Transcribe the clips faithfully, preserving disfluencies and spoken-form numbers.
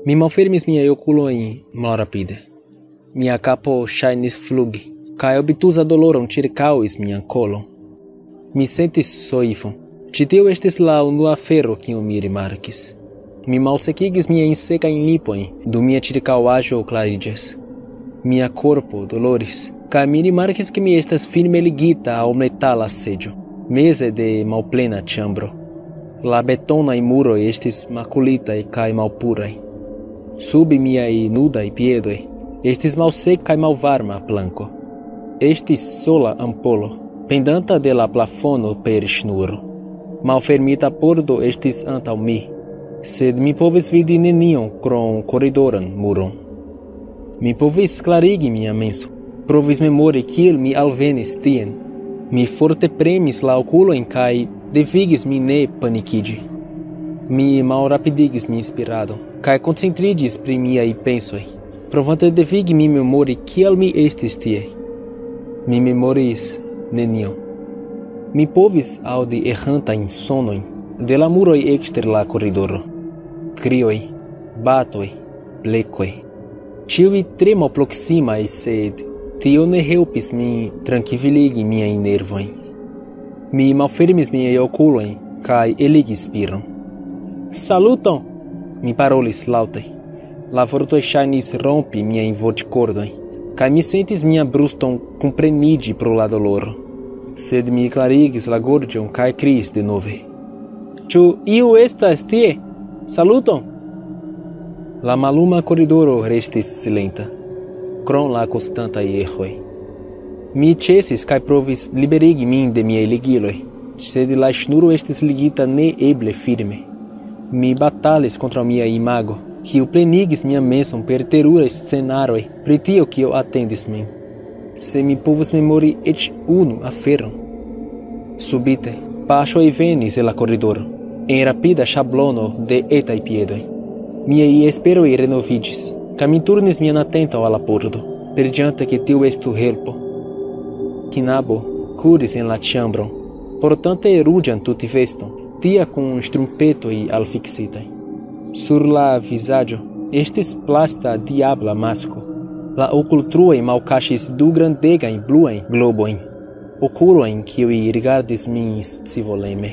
Mi malfermis miaj okulojn malrapide. Mia kapo ŝajnis flugi, kaj obtuza doloron ĉirkaŭis mian kolon. Mi sentis soifon. Ĉi tio estis la unua afero, kiun mi rimarkis. Mi malsekigis miajn sekajn lipojn, dum mia ĉirkaŭaĵo klariĝis. Mia korpo doloris, kaj mi rimarkis ke mi estas firme ligita al metala seĝo, meze de malplena ĉambro. La betonaj muroj estis makulitaj kaj malpuraj. Sub miaj nudaj piedoj estis malseka kaj malvarma planko. Estis sola ampolo, pendanta de la plafono per ŝnuro. Malfermita pordo estis antaŭ mi, sed mi povis vidi nenion krom koridoran muron. Mi povis klarigi mia menso, provis memori kiel mi alvenis tien. Mi forte premis la okulojn kaj devigis min ne panikiĝi. Mi malrapidigis min inspiradon, kaj koncentriĝis pri miaj pensoj, provante devigi min memori kiel mi estis tie. Mi memoris nenion. Mi povis aŭdi errantajn sonojn de la muroj ekster la koridoro. Krioj, batoj, blekoj. Ĉiuj tre malproksimaj, sed tio ne helpis min trankviligi miajn nervojn. Mi malfermis miajn okulojn kaj eligis spiron. Saluton! Mi parolis laŭte. La vortoj ŝajnis rompi miajn voĉkordojn, kaj mi sentis mian bruston kompreniĝi pro la doloro. Sed mi klarigis la gorĝon kaj kriis denove. Ĉu iu estas tie? Saluton! La maluma koridoro restis silenta, krom la konstantaj eĥoj. Mi ĉesis kaj provis liberigi min de miaj ligiloj, sed la ŝnuro estis ligita neeble firme. Mi batalis kontraŭ mia imago, kiu plenigis mian menson per teruraj scenaroj pri tio, kio atendis min. Se mi povus memori eĉ unu aferon. Subite, paŝoj venis el la koridoro, en rapida ŝablono de etaj piedoj. Miaj esperoj renoviĝis, kaj mi turnis mian atenton al la pordo, perdiante ke tio estu helpo. Knabo kuris en la ĉambron, portante ruĝan tutveston, tia kun ŝtrumpetoj alfiksitaj. Sur la vizaĝo estis plasta diabla masko. La okultruoj malkaŝis du grandegajn bluajn globojn, okulojn kiuj rigardis min scivoleme.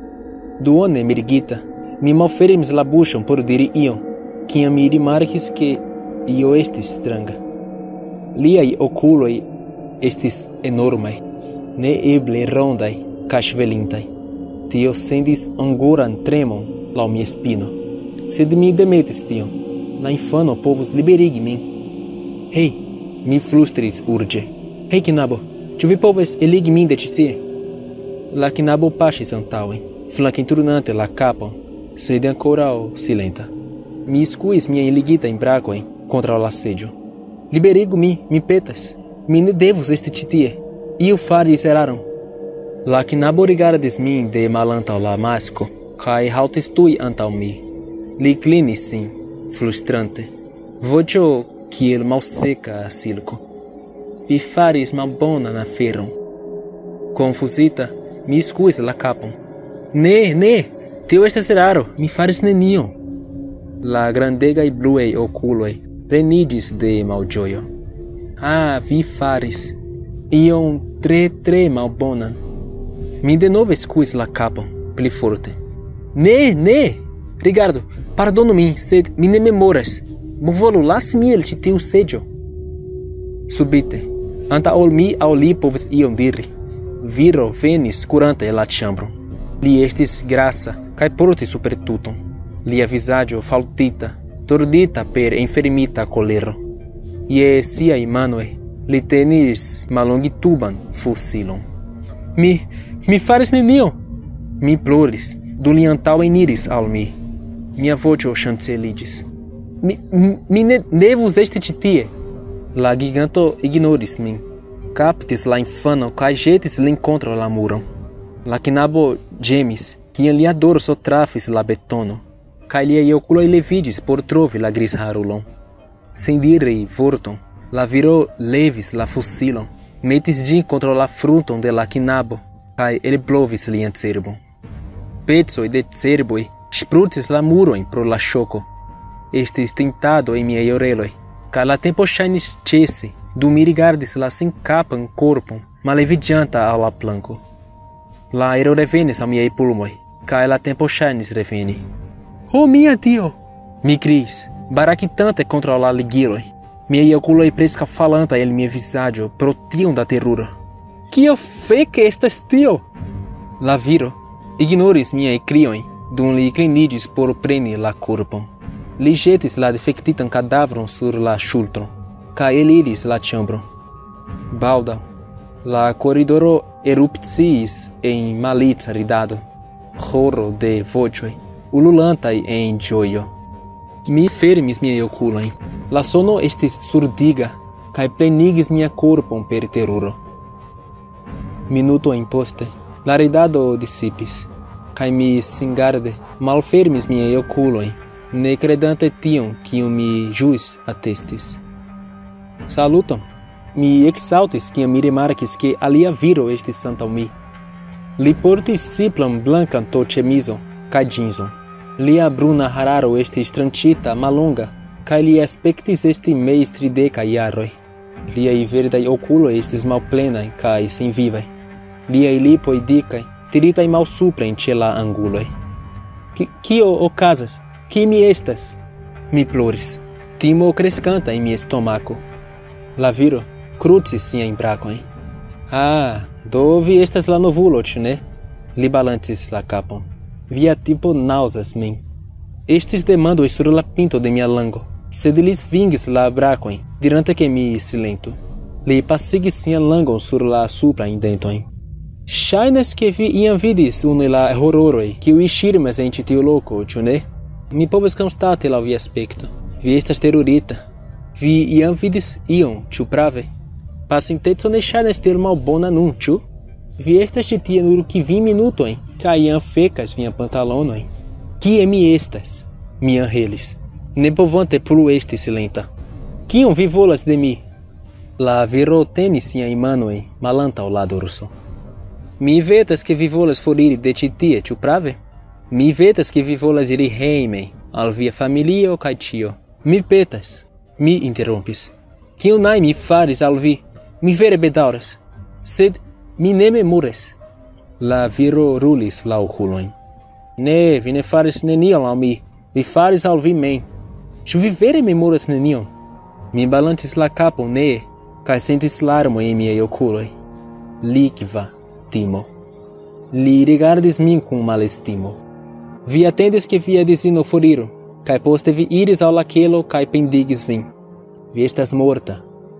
Duone mirigita, mi malfermis la buŝon por diri ion, kiam mi rimarkis ke io estis stranga. Liaj okuloj estis enormaj, neeble rondaj kaj ŝvelintaj. Tio sendis angoran tremon laŭ mia spino. Sed mi demetis tion. La infano povus liberigi min. Hej, mi flustris urĝe. Hej, knabo, ĉu vi povas eligi min de ĉi tie? La knabo paŝis antaŭen, flanketurnante la kapon, sed ankoraŭ silenta. Mi skuis miajn ligitajn brakojn kontraŭ la seĝo. Liberigu min, mi petas. Mi ne devus esti ĉi tie. Iu faris eraron. La knabo rigardis min de malantaŭ la masko, kaj haltis tuj antaŭ mi. Li klinis sin, frustrante. Voĉo kiel malseka silko. Vi faris malbonan aferon. Konfuzita, mi skuis la kapon. Ne, ne, tio estas eraro, mi faris nenion. La grandegaj bluaj okuloj pleniĝis de malĝojo. Ah, vi faris ion tre, tre malbonan. Mi denove skuis la kapon, pli forte. Ne, ne! Rigardu, pardonu min, sed mi ne memoras. Bonvolu, lasi min el ĉi tiu seĝo. Subite, antaŭ ol mi aŭ li povis ion diri, viro venis kurante el la ĉambron. Li estis grasa kaj portis supertuton. Lia vizaĝo faltita, tordita per enfermita kolero. Je siaj manoj li tenis mallongituban fusilon. Mi, mi faris nenion! Mi ploris, do li antaŭeniris al mi. Mia voĉo ŝanceliĝis. Mi, mi, mi ne devus esti ĉi tie. La giganto ignoris min, kaptis la infanon kaj ĵetis lin kontraŭ la muron. La knabo ĝemis, kiam lia dorso trafis la betono, kaj liaj okuloj leviĝis por trovi la grizharulon. Sen diri vorton, la viro levis la fusilon, metis ĝin kontraŭ la frunton de la knabo, kaj elblovis lian cerbon. Pecoj de cerboj ŝprucis la murojn pro la ŝoko. estes tentado em minha orelhoi, ca la tempo shainis cesse, do mi rigardis la sin capan corpum, malevigianta ao la planco. La aero revenis a miei pulmoi, ca la tempo shainis reveni. Oh mia Dio! Mi cris, baracitante contra la ligiloi. Miei oculoi presca falanta el mia visaggio protion da terrura. Kio feke estas tio? La viro, ignoris miei crioi, dum li inclinigis por preni la corpum. Li jetis la defectitan cadavron sur la ŝultron, ca eliris la ĉambron. Baldaŭ, la koridoro erupciis en malica ridado, ĥoro de voĉoj, ululantaj en ĝojo. Mi fermis miaj okulojn. La sono estis surdiga, kaj plenigis mia korpon per teruro. Minutojn poste, la ridado disipis, kaj mi singarde malfermis miaj okulojn, ne credante tion kiun mi ĵus atestis. Saluton! Mi eksaltis kiam mi rimarkis ke alia viro estis antaŭ mi. Li portis simplan blankan to-ĉemizon kaj ĝinzon. Lia bruna hararo estis tranĉita mallonga, kaj li aspektis esti mez tridekaj jaroj. Liaj verdaj okuloj estis malplenaj kaj senvivaj. Liaj lipoj dikaj, tiritaj malsupren ĉe la anguloj. Kio okazas? Qui mi estas? Mi ploris. Timo crescanta en mia stomaco. La viro crucis siajn brakojn. Ah, do vi estas la novulo, ĉu ne? Li balancis la kapon. Via tipo naŭzas min. Estis demandoj sur la pinto de mia lango, sed li svingis la brakojn, dirante ke mi silentu. Li pasigis sian langon sur la suprajn dentojn. Ŝajnas ke vi iam vidis unu el la hororoj, kiuj ŝirmas en ĉi tiu loko, ĉu ne? Mi povas konstati laŭ via aspekto. Vi estas terurita. Vi iam vidis ion, ĉu prave? Pasinteco ne ŝajnas tiel malbona nun, ĉu? Vi estas ĉi tie nur kvin minutojn, kaj jam fekas vian pantalonojn. Kie mi estas? Mi anhelis, ne povante plu esti silenta. Kion vi volas de mi? La viro tenis siajn manojn malantaŭ la dorso. Mi vetas ke vi volas foriri de ĉi tie, ĉu prave? Mi vetas ke vi volas iri hejmen al via familio kaj ĉio. Mi petas, mi interrompis. Kion ajn mi faris al vi? Mi vere bedaŭras, sed mi ne memoras. La viro rulis la okulojn. Ne, vi ne faris nenion al mi. Vi faris al vi mem. Ĉu vi vere memoras nenion? Mi balancis la kapon ne, kaj sentis larmojn en miaj okuloj. Likva timo. Li rigardis min kun malestimo. Vi atendis ke via edzino foriru, kaj poste vi iris al la kelo kaj pendigis vin. Vi estas morta.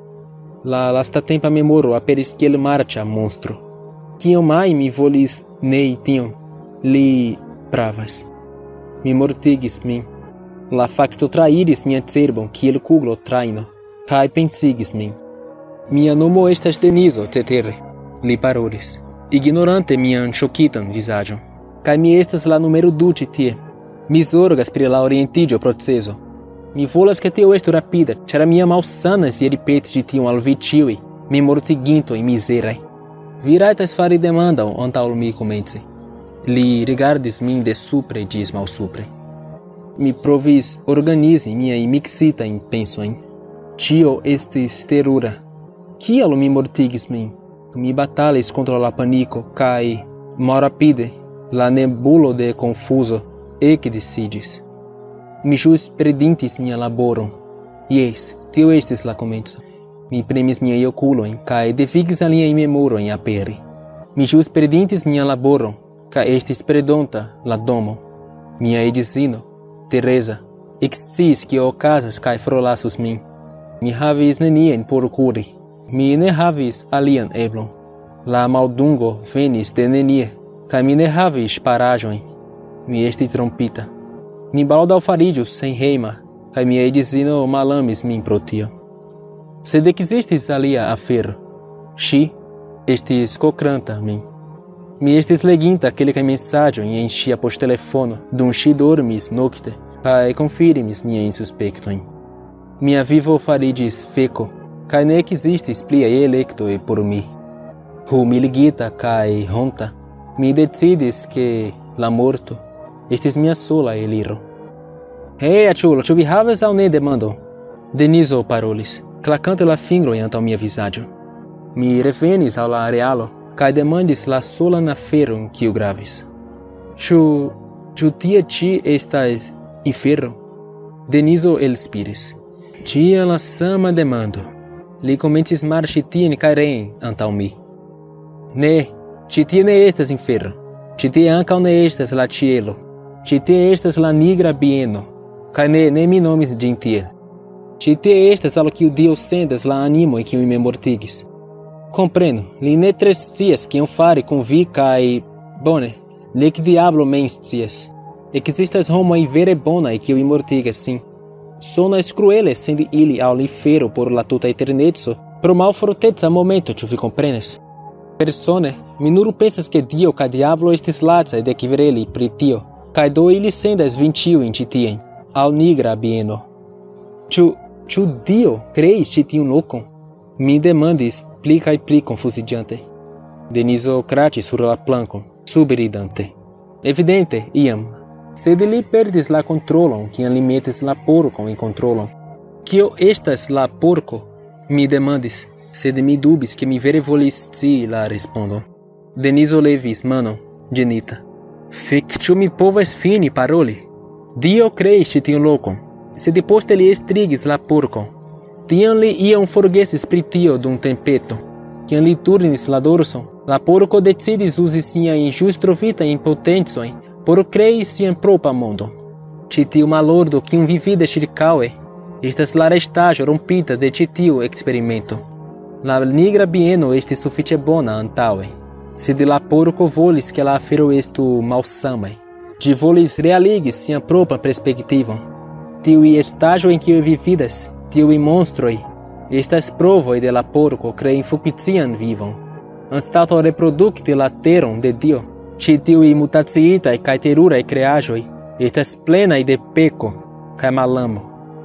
La lastatempa memoro aperis kiel marĉa monstro. Kiom ajn mi volis nei tion, li pravas. Mi mortigis min. La fakto trairis mian cerbon kiel kuglo traino, kaj pensigis min. Mia nomo estas Denizo, cetere, li parolis, ignorante mian ŝokitan vizaĝon. Kaj mi estas la numero du ĉi tie. Mi zorgas pri la orientiĝo procezo. Mi volas ke tio estu rapida, ĉar mi jam malsanas je ripeti ĉi tion al vi ĉiuj, memortigintoj mizeraj. Vi rajtas fari demandon antaŭ mi komenci. Li rigardis min de supre ĝis malsupre. Mi provis organizi miajn miksitajn pensojn. Ĉio estis terura. Kial mi mortigis min? Mi batalis kontraŭ la paniko kaj malrapide la nebulo de confuso ekdisidis. Mi ĵus perdintis mian laboron. Jes, tio estis la komenco. Mi premis miajn okulojn kaj devigis aliajn memorojn aperi. Mi ĵus perdintis mian laboron kaj estis perdonta la domo. Mia edzino, Teresa, eksciis kio okazas kaj forlasus min. Mi havis nenien por kuri. Mi ne havis alian eblon. La maldungo venis de nenie, kaj mi ne havis ŝparaĵojn. Mi estis trompita. Mi baldaŭ fariĝus senhejma, kaj mia edzino malamis min pro tio. Sed ekzistis alia afero. Ŝi estis kokrant min. Mi estis leginta kelkajn mesaĝojn en ŝia poŝtelefono dum ŝi dormis nokte kaj konfirmis miajn suspektojn. Mia vivo fariĝis feko, kaj ne ekzistis pliaj elektoj por mi. Humiligita kaj honta, mi decidis ke la morto estis mia sola eliro. Hei, aciulo, ĉu vi havas aŭ ne demandon? Denizo parolis, klakante la fingrojn antaŭ mia vizaĝo. Mi revenis al la realo kaj demandis la solan aferon kiu gravis. Ĉu, ĉu tie ĉi estas infero? Denizo elspiris. Ĉiam la sama demando. Li komencis marŝi tien kaj reen antaŭ mi. Ne, ĉi tie ne estas infero. Ĉi tie ankaŭ ne estas la ĉielo. Ĉi tie estas la nigra bieno. Kaj ne, ne mi nomis ĝin tiel. Ĉi tie estas al kiu Dio sendas la animoj kiuj me mortigis. Komprenu, li ne tre scias kion fari kun vi kaj bone, nek diablo mem scias. Ekzistas homoj vere bonaj kiuj mortigas sin. Sonas cruele sendi ili al infero por la tuta eterneco pro malforteca momento, ĉu vi komprenas? Persone, mi nur pensas ke Dio kaj diablo estis lacaj de kvereli pri tio, kaj do ili sendas vin ĉiujn ĉi tien, al nigra bieno. Ĉu, ĉu Dio kreis ĉi tiun lokon? Mi demandis pli kaj pli konfuziĝante. Denizo kraĉis sur la plankon, subridante. Evidente, iam. Sed li perdis la kontrolon, kiam li metis la porkon en kontrolon. Kio estas la porko? Mi demandis, sed mi dubis ke mi vere volis scii la respondon. Denizo levis manon, ĝenita. Fek, ĉu mi povas fini paroli? Dio kreis ĉi tiun lokon, sed poste li estrigis la porkon. Tiam li iam forgesis pri tio dum tempeto. Kiam li turnis la dorson, la porko decidis uzi siajn ĵus trovitajn potencojn por krei sian propran mondon. Ĉi tiu malordo kiun vi vidas ĉirkaŭe estas la restaĵo rompita de ĉi tiu eksperimento. La nigra bieno estis sufiĉe bona antaŭe, sed la porko volis ke la afero estu malsamaj. Ĝi volis realigi sian propran perspektivon. Tiuj estaĵoj en kiuj vi vidas, tiuj monstroj, estas provoj de la porko krei funkcian vivon. Anstataŭ reprodukti la teron de Dio, ĉi tiuj mutaciitaj kaj teruraj kreaĵoj estas plenaj de peko kaj malamo.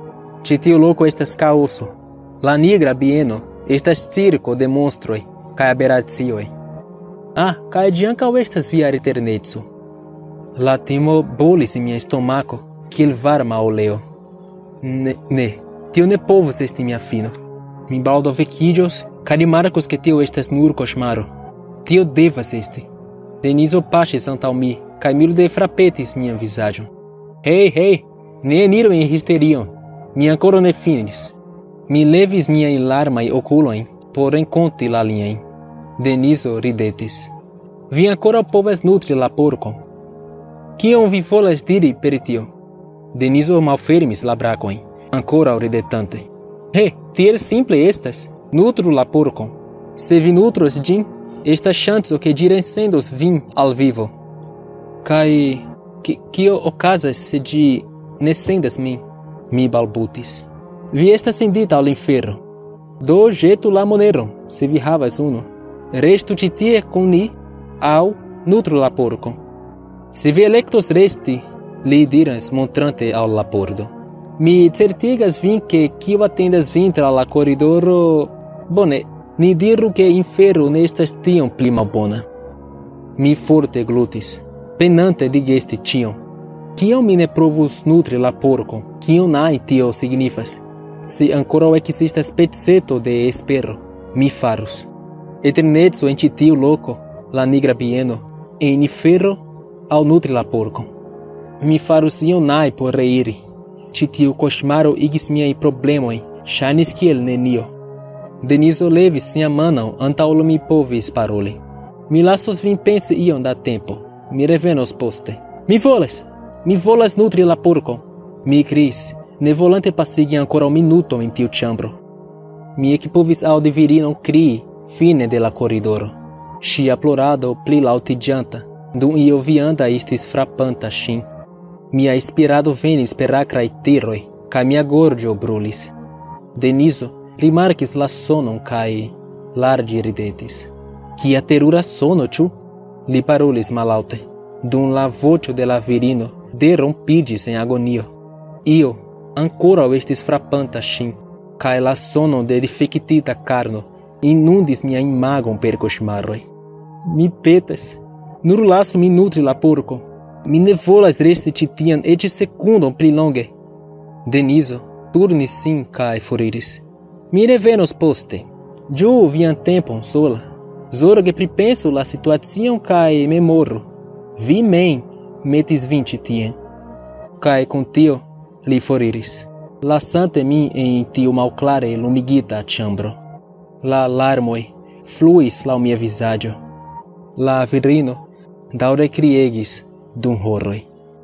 Ĉi tiu loko estas kaoso. La nigra bieno estas cirko de monstroj kaj aberacioj. Ah, kaj ĝi ankaŭ estas via eterneco. La timo bolis en mia stomako kiel varma oleo. Ne, ne, tio ne povus esti mia fino. Mi baldaŭ vekiĝos kaj rimarkos ke tio estas nur koŝmaro. Tio devas esti. Denizo paŝis antaŭ mi kaj milde frapetis mian vizaĝon. Hej, hej, ne eniru en histerion. Mi ankoraŭ ne finis. Mi levis miajn larmajn okulojn por renkonti la liajn. Denizo ridetis. Vi ankoraŭ povas nutri la porkon. Kion vi volas diri per tio? Denizo malfermis la brakojn, ankoraŭ ridetante. He, tiel simple estas. Nutru la porkon. Se vi nutros ĝin, estas ŝanco ke ĝi resendos vin al vivo. Kaj kio okazas se ĝi ne sendas min? Mi balbutis. Vi estas sendita al infero. Do ĵetu la moneron, se vi havas unu. Restu ĉi tie kun ni, aŭ nutru la porkon. Se vi elektos resti, li diras montrante al la pordo. Mi certigas vin ke kiu atendas vin tra la koridoro. Bone, ni diru ke infero ne estas tiom pli malbona. Mi forte glutis, penante digesti ĉion. Kiam mi ne provus nutri la porkon, kion aj tio signifas? Se ankoraŭ ekzistas peceto de espero, mi farus. Eterneco en ĉi tiu loko, la nigra bieno, en infero aŭ nutri la porkon. Mi farus ion aj por reiri. Ĉi tiu koŝmaro igis miajn problemojn ŝajnis kiel nenio. Denizo levis sian manon antaŭ ol mi povis paroli. Mi lasos vin pensi iom da tempo. Mi revenos poste. Mi volas! Mi volas nutri la porkon! Mi kriis, ne volante pasigi ankoraŭ minuton en tiu ĉambro. Mi ekpovis aŭdi virinon krii fine de la koridoro. Ŝia plorado pli laŭtiĝanta, dum io vianda estis frapanta ŝin. Mia inspirado venis per akraj tiroj, kaj mia gorĝo brulis. Denizo rimarkis la sonon kaj larĝe ridetis. Kia terura sono, ĉu? Li parolis malaŭte, dum la voĉo de la virino derompiĝis en agonio. Io ankoraŭ estis frapanta ŝin, kaj la sono de difektita karno inundis mian imagon per koŝmaroj. Mi petas, nur lasu min nutri la porko. Mi ne volas resti ĉi tian eĉ sekundon pli longe. Deniso, turni sim kai foriris. Mi revenos poste. Giù vian tempon sola. Zoro che pripenso la situazion kai memoro. Vi men metis vinci tien. Kai con tio li foriris. Lassante mi en tiu malclare lumigita ĉambro. La larmoj fluis laŭ mia vizaĝo. La virino daŭre kriegis dum horoj.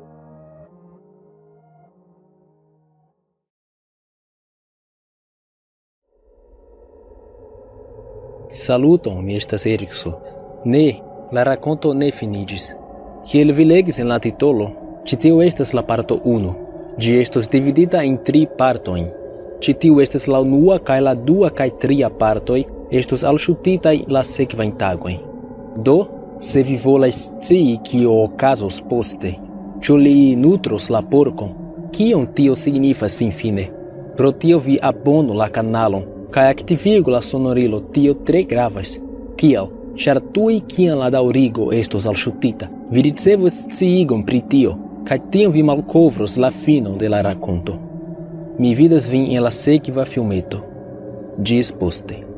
Saluton, mi estas Erikso. Ne, la rakonto ne finiĝis. Kiel vi legis en la titolo, ĉi tio estas la parto unu. Ĝi estos dividita en tri partojn. Ĉi tiu estas la unua kaj la dua kaj tria partoj estos alŝutitaj la sekvajn tagojn. Do, se vi volas scii kio okazos poste, ĉu li nutros la porkon, kion tio signifas finfine. Pro tio vi abonu la kanalon kaj aktivigu la sonorilo, tio tre gravas. Kial? Ĉar tuj kiam la daŭrigo estos alŝutita, vi ricevos sciigon pri tio, kaj tiam vi malkovros la finon de la rakonto. Mi vidas vin en la sekva filmeto. Ĝis poste.